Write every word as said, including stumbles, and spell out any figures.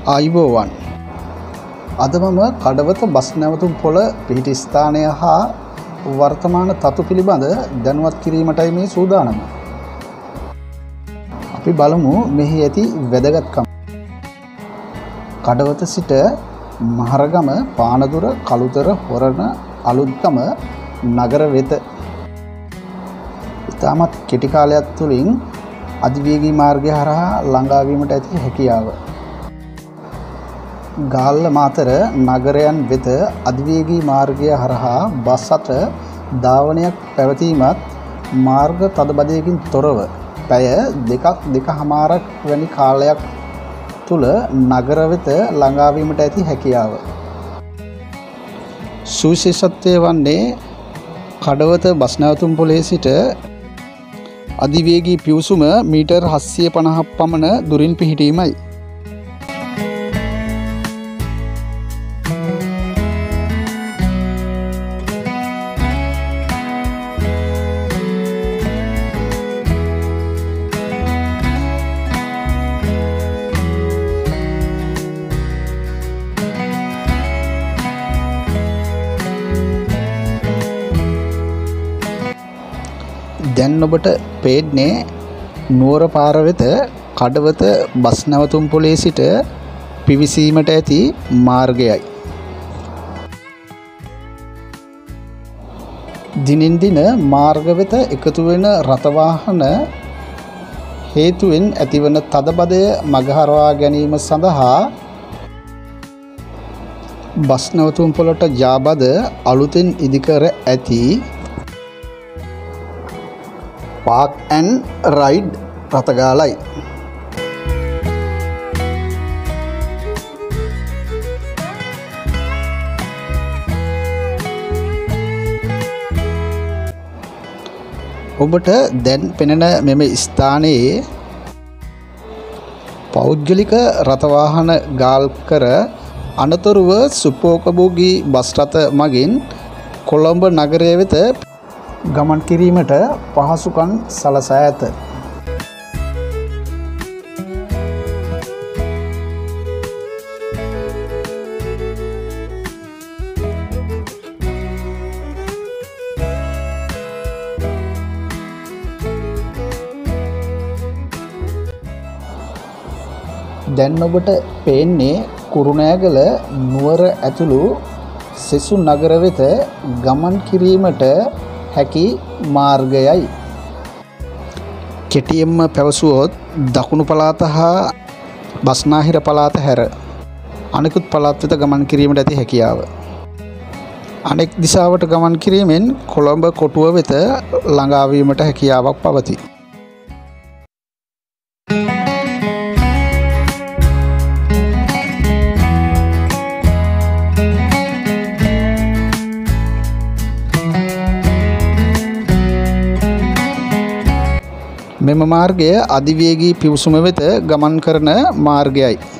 ආයුබෝවන්. අද මම කඩවත බස් නැවතුම් පොළ පිහිටි ස්ථානය හා වර්තමාන තතු පිළිබඳ දැනුවත් කිරීමටයි මේ සූදානම. අපි බලමු මෙහි ඇති වැදගත්කම්. කඩවත සිට මහරගම, පානදුර, කළුතර, හොරණ, අලුත්ගම නගර වෙත ඉතාමත් කෙටි කාලයක් තුළින් අධිවේගී මාර්ගය හරහා ළඟා වීමට ඇති හැකියාව. ගාල්ල මාතර නගරයන් වෙත අධිවේගී මාර්ගය හරහා බස් අට ධාවනයක් පැවතීමත් මාර්ග තදබදයකින් තොරව පැය දෙකක් දෙකහමාරක් වැනි කාලයක් තුළ නගර වෙත ළඟා වීමට ඇති හැකියාව. සුවිශේෂත්වය වන්නේ කඩවත බස් නැවතුම් පොළේ සිට අධිවේගී පිවිසුම මීටර් හත්සිය පනහක් පමණ දුරින් පිහිටීමයි. දැන් ඔබට පේන්නේ නුවර පාර වෙත කඩවත බස් නැවතුම් පොළේ සිට පිවිසීමට ඇති මාර්ගයයි. දිනින් දින මාර්ග වෙත එකතු වෙන රථ වාහන හේතුවෙන් ඇතිවන තදබදය මගහරවා ගැනීම සඳහා බස් නැවතුම් පොළට ජාබද අලුතෙන් ඉදිකර ඇති පාක් ඇන් රයිඩ් රථගාලයි. ඔබට දැන් පෙනෙන මෙම ස්ථානයේ පෞද්ගලික රථවාහන ගාල් කර අනතුරුව සුපෝකභෝගී බස් රථ මගින් කොළඹ නගරය වෙත ගමන් කිරීමට පහසුකම් සලසා ඇත. දැන් ඔබට පේන්නේ කුරුණෑගල නුවර ඇතුළු සෙසු නගර වෙත ගමන් කිරීමට හැකි මාර්ගයයි. කෙටියෙන්ම පැවසුවොත් දකුණු පළාත හා බස්නාහිර පළාත හැර අනෙකුත් පළාත් වෙත ගමන් කිරීමට ඇති හැකියාව. අනෙක් දිශාවට ගමන් කිරීමෙන් කොළඹ කොටුව වෙත ළඟා වීමට හැකියාවක් පවතී. මෙම මාර්ගය අධිවේගී පිවිසුම වෙත ගමන් කරන මාර්ගයයි.